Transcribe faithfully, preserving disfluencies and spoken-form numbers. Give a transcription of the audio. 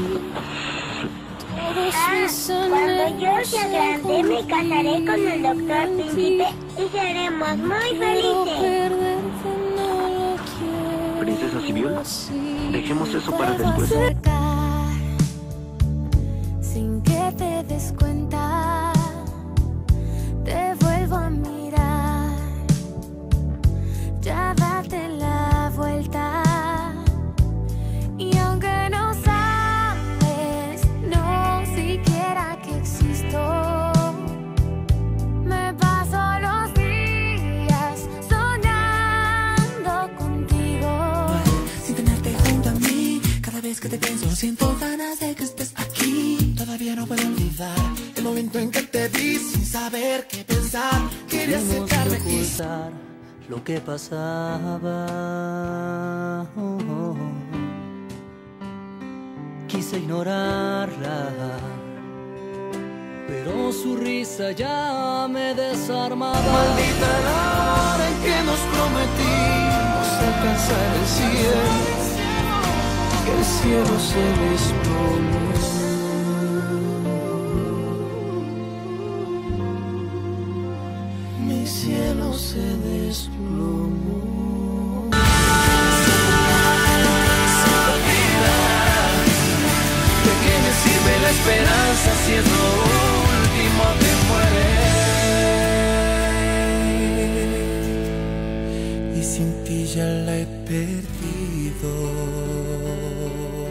Ah, cuando yo sea grande me casaré con el doctor Príncipe y seremos muy felices. Princesa Sibyl, dejemos eso para después. Sin que te des cuenta, te vuelvo a mirar. Ya date la vuelta. Y aunque no sabes, no siquiera que existo, me paso los días soñando contigo. Sin tenerte junto a mí, cada vez que te pienso siento ganas de que estés aquí. Todavía no puedo olvidar el momento en que te vi sin saber qué pensar. Quería sentarme y ocultar lo que pasaba. Oh, oh, oh. Quise ignorarla, pero su risa ya me desarmaba. Maldita la hora en que nos prometimos alcanzar el cielo, que el cielo se desplomó. Mi cielo se desplomó. Sirve la esperanza si es lo último que muere, y sin ti ya la he perdido.